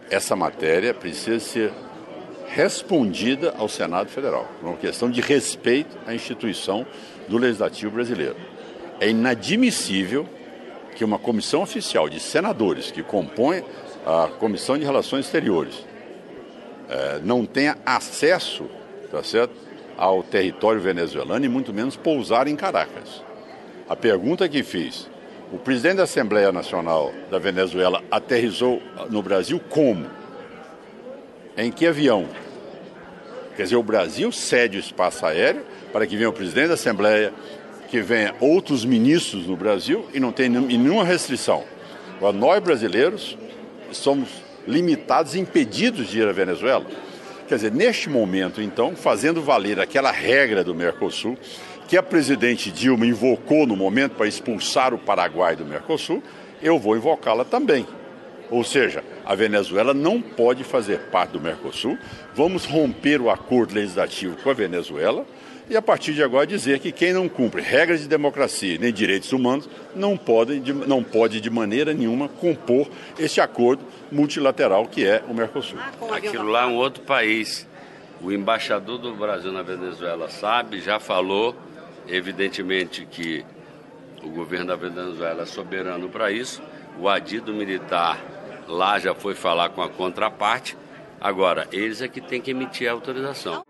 essa matéria precisa ser respondida ao Senado Federal, por uma questão de respeito à instituição do Legislativo brasileiro. É inadmissível que uma comissão oficial de senadores que compõe a Comissão de Relações Exteriores não tenha acesso, tá certo, ao território venezuelano e muito menos pousar em Caracas. A pergunta que fiz: o presidente da Assembleia Nacional da Venezuela aterrissou no Brasil como? Em que avião? Quer dizer, o Brasil cede o espaço aéreo para que venha o presidente da Assembleia, que venha outros ministros no Brasil e não tem nenhuma restrição. Agora, nós brasileiros somos limitados, impedidos de ir à Venezuela. Quer dizer, neste momento, então, fazendo valer aquela regra do Mercosul, que a presidente Dilma invocou no momento para expulsar o Paraguai do Mercosul, eu vou invocá-la também. Ou seja, a Venezuela não pode fazer parte do Mercosul, vamos romper o acordo legislativo com a Venezuela e, a partir de agora, dizer que quem não cumpre regras de democracia nem direitos humanos não pode de maneira nenhuma compor esse acordo multilateral que é o Mercosul. Aquilo lá é um outro país. O embaixador do Brasil na Venezuela sabe, já falou, evidentemente que o governo da Venezuela é soberano para isso. O adido militar lá já foi falar com a contraparte. Agora, eles é que têm que emitir a autorização.